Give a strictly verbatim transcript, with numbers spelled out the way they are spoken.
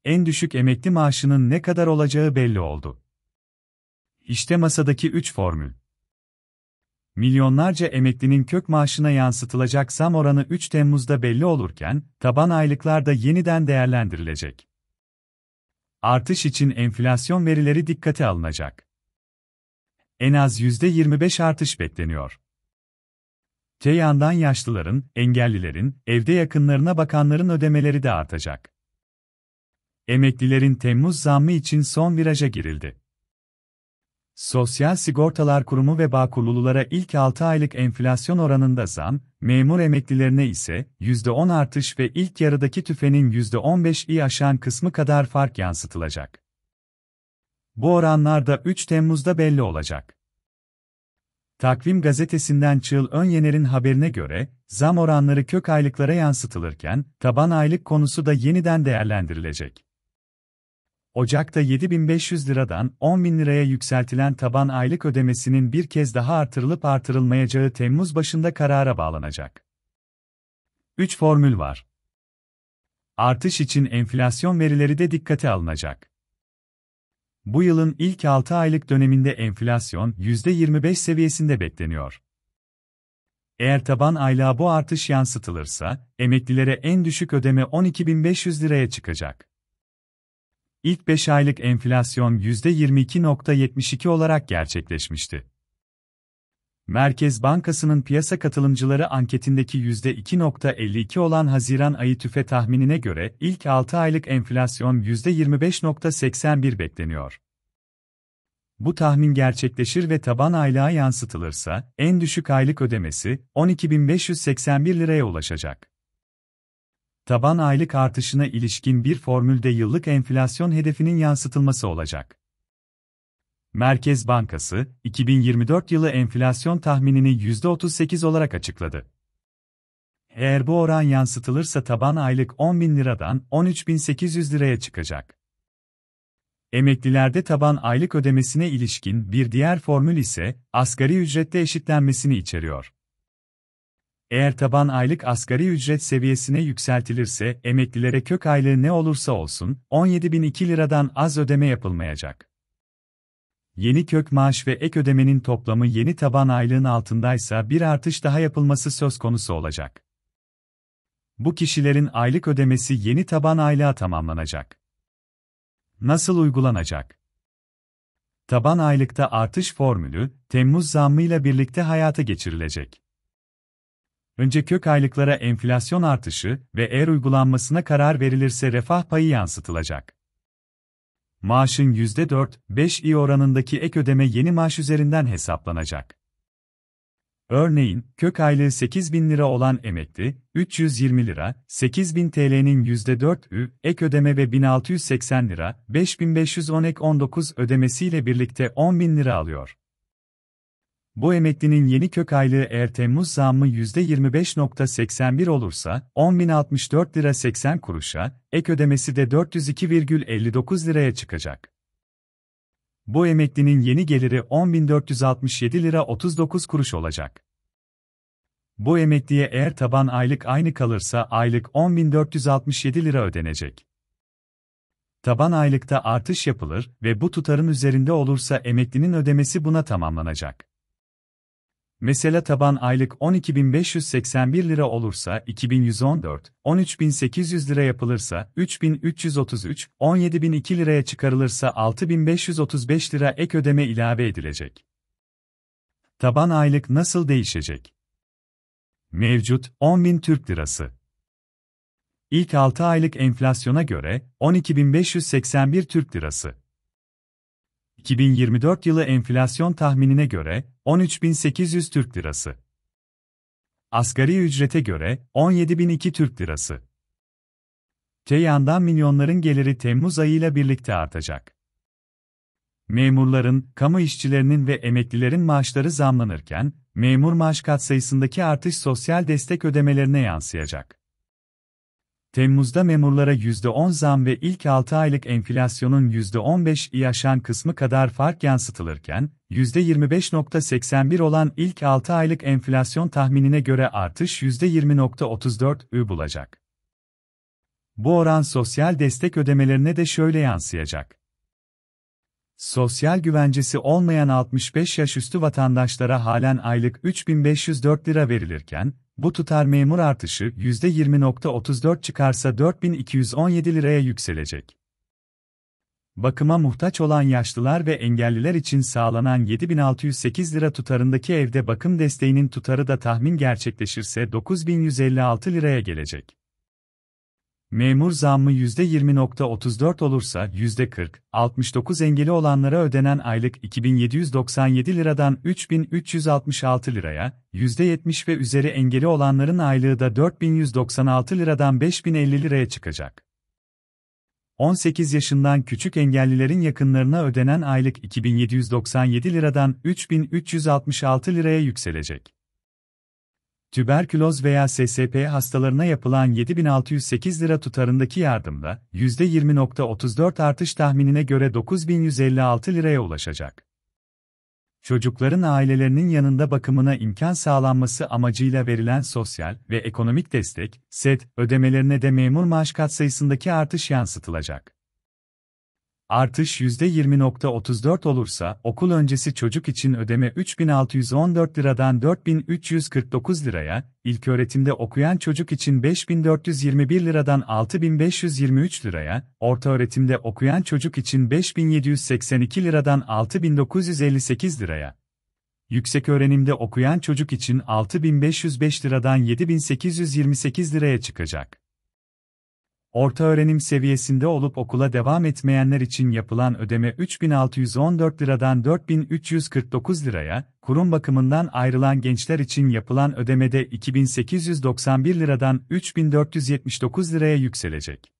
en düşük emekli maaşının ne kadar olacağı belli oldu. İşte masadaki üç formül. Milyonlarca emeklinin kök maaşına yansıtılacak zam oranı üç Temmuz'da belli olurken, taban aylıklar da yeniden değerlendirilecek. Artış için enflasyon verileri dikkate alınacak. En az yüzde yirmi beş artış bekleniyor. Te yandan yaşlıların, engellilerin, evde yakınlarına bakanların ödemeleri de artacak. Emeklilerin Temmuz zammı için son viraja girildi. Sosyal Sigortalar Kurumu ve Bağkurlulara ilk altı aylık enflasyon oranında zam, memur emeklilerine ise yüzde on artış ve ilk yarıdaki tüfenin yüzde on beşi aşan kısmı kadar fark yansıtılacak. Bu oranlar da üç Temmuz'da belli olacak. Takvim gazetesinden Çığıl Önyener'in haberine göre, zam oranları kök aylıklara yansıtılırken, taban aylık konusu da yeniden değerlendirilecek. Ocak'ta yedi bin beş yüz liradan on bin liraya yükseltilen taban aylık ödemesinin bir kez daha artırılıp artırılmayacağı Temmuz başında karara bağlanacak. üç formül var. Artış için enflasyon verileri de dikkate alınacak. Bu yılın ilk altı aylık döneminde enflasyon yüzde yirmi beş seviyesinde bekleniyor. Eğer taban aylığa bu artış yansıtılırsa, emeklilere en düşük ödeme on iki bin beş yüz liraya çıkacak. İlk beş aylık enflasyon yüzde yirmi iki virgül yetmiş iki olarak gerçekleşmişti. Merkez Bankası'nın piyasa katılımcıları anketindeki yüzde iki virgül elli iki olan Haziran ayı tüfe tahminine göre ilk altı aylık enflasyon yüzde yirmi beş virgül seksen bir bekleniyor. Bu tahmin gerçekleşir ve taban aylığa yansıtılırsa, en düşük aylık ödemesi on iki bin beş yüz seksen bir liraya ulaşacak. Taban aylık artışına ilişkin bir formülde yıllık enflasyon hedefinin yansıtılması olacak. Merkez Bankası, iki bin yirmi dört yılı enflasyon tahminini yüzde otuz sekiz olarak açıkladı. Eğer bu oran yansıtılırsa taban aylık on bin liradan on üç bin sekiz yüz liraya çıkacak. Emeklilerde taban aylık ödemesine ilişkin bir diğer formül ise, asgari ücretle eşitlenmesini içeriyor. Eğer taban aylık asgari ücret seviyesine yükseltilirse, emeklilere kök aylığı ne olursa olsun, on yedi bin iki liradan az ödeme yapılmayacak. Yeni kök maaş ve ek ödemenin toplamı yeni taban aylığın altındaysa bir artış daha yapılması söz konusu olacak. Bu kişilerin aylık ödemesi yeni taban aylığa tamamlanacak. Nasıl uygulanacak? Taban aylıkta artış formülü, Temmuz zammıyla birlikte hayata geçirilecek. Önce kök aylıklara enflasyon artışı ve eğer uygulanmasına karar verilirse refah payı yansıtılacak. Maaşın yüzde dört beş i oranındaki ek ödeme yeni maaş üzerinden hesaplanacak. Örneğin, kök aylığı sekiz bin lira olan emekli, üç yüz yirmi lira, sekiz bin T L'nin yüzde dört ü, ek ödeme ve bin altı yüz seksen lira, beş bin beş yüz on ek on dokuz ödemesiyle birlikte on bin lira alıyor. Bu emeklinin yeni kök aylığı eğer Temmuz zammı yüzde yirmi beş virgül seksen bir olursa, on bin altmış dört lira seksen kuruşa, ek ödemesi de dört yüz iki virgül elli dokuz liraya çıkacak. Bu emeklinin yeni geliri on bin dört yüz altmış yedi lira otuz dokuz kuruş olacak. Bu emekliye eğer taban aylık aynı kalırsa aylık on bin dört yüz altmış yedi lira ödenecek. Taban aylıkta artış yapılır ve bu tutarın üzerinde olursa emeklinin ödemesi buna tamamlanacak. Mesela taban aylık on iki bin beş yüz seksen bir lira olursa iki bin yüz on dört, on üç bin sekiz yüz lira yapılırsa üç bin üç yüz otuz üç, on yedi bin iki liraya çıkarılırsa altı bin beş yüz otuz beş lira ek ödeme ilave edilecek. Taban aylık nasıl değişecek? Mevcut on bin Türk Lirası. İlk altı aylık enflasyona göre on iki bin beş yüz seksen bir Türk Lirası. iki bin yirmi dört yılı enflasyon tahminine göre on üç bin sekiz yüz Türk Lirası. Asgari ücrete göre on yedi bin iki Türk Lirası. Te yandan milyonların geliri Temmuz ayıyla birlikte artacak. Memurların, kamu işçilerinin ve emeklilerin maaşları zamlanırken, memur maaş katsayısındaki artış sosyal destek ödemelerine yansıyacak. Temmuz'da memurlara yüzde on zam ve ilk altı aylık enflasyonun yüzde on beşi aşan kısmı kadar fark yansıtılırken, yüzde yirmi beş virgül seksen bir olan ilk altı aylık enflasyon tahminine göre artış yüzde yirmi virgül otuz dört ü bulacak. Bu oran sosyal destek ödemelerine de şöyle yansıyacak. Sosyal güvencesi olmayan altmış beş yaş üstü vatandaşlara halen aylık üç bin beş yüz dört lira verilirken, bu tutar memur artışı yüzde yirmi virgül otuz dört çıkarsa dört bin iki yüz on yedi liraya yükselecek. Bakıma muhtaç olan yaşlılar ve engelliler için sağlanan yedi bin altı yüz sekiz lira tutarındaki evde bakım desteğinin tutarı da tahmin gerçekleşirse dokuz bin yüz elli altı liraya gelecek. Memur zammı yüzde yirmi virgül otuz dört olursa yüzde kırk altmış dokuz engeli olanlara ödenen aylık iki bin yedi yüz doksan yedi liradan üç bin üç yüz altmış altı liraya, yüzde yetmiş ve üzeri engeli olanların aylığı da dört bin yüz doksan altı liradan beş bin elli liraya çıkacak. on sekiz yaşından küçük engellilerin yakınlarına ödenen aylık iki bin yedi yüz doksan yedi liradan üç bin üç yüz altmış altı liraya yükselecek. Tüberküloz veya S S P hastalarına yapılan yedi bin altı yüz sekiz lira tutarındaki yardımda yüzde yirmi virgül otuz dört artış tahminine göre dokuz bin yüz elli altı liraya ulaşacak. Çocukların ailelerinin yanında bakımına imkan sağlanması amacıyla verilen sosyal ve ekonomik destek, S E D, ödemelerine de memur maaş katsayısındaki artış yansıtılacak. Artış yüzde yirmi virgül otuz dört olursa, okul öncesi çocuk için ödeme üç bin altı yüz on dört liradan dört bin üç yüz kırk dokuz liraya, ilköğretimde okuyan çocuk için beş bin dört yüz yirmi bir liradan altı bin beş yüz yirmi üç liraya, ortaöğretimde okuyan çocuk için beş bin yedi yüz seksen iki liradan altı bin dokuz yüz elli sekiz liraya, yükseköğrenimde okuyan çocuk için altı bin beş yüz beş liradan yedi bin sekiz yüz yirmi sekiz liraya çıkacak. Ortaöğrenim seviyesinde olup okula devam etmeyenler için yapılan ödeme üç bin altı yüz on dört liradan dört bin üç yüz kırk dokuz liraya, kurum bakımından ayrılan gençler için yapılan ödemede iki bin sekiz yüz doksan bir liradan üç bin dört yüz yetmiş dokuz liraya yükselecek.